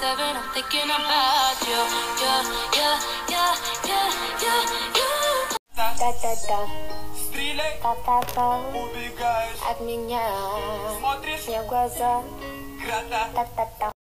24/7, I'm thinking about you. Та-та-та, Стреляй, та-та-та, убегаешь, от меня смотришь, мне в глаза. грата. Та-та-та,